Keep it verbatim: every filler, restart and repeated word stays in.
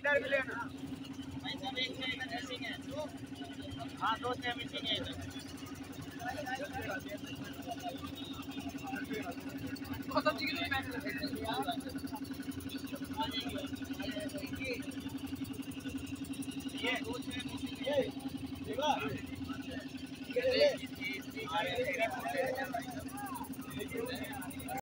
इधर भी लेना। भाई सब एक से इधर मिसिंग है। हाँ दो से मिसिंग है इधर। बहुत अच्छी की तो पैक ये दो से मिसिंग है। देखा ये ले ले।